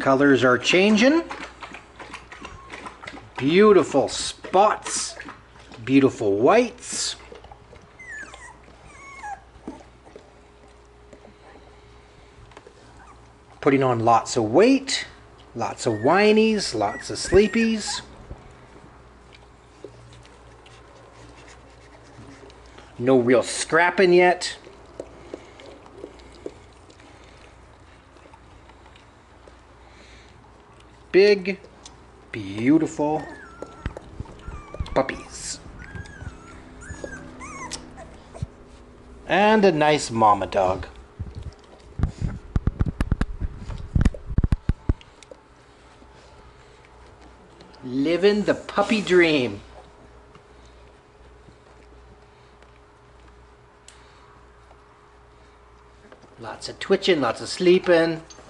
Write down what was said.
colors are changing. Beautiful spots, beautiful whites. Putting on lots of weight, lots of whinies, lots of sleepies. No real scrapping yet. Big, beautiful puppies. And a nice mama dog. Living the puppy dream. Lots of twitching, lots of sleeping.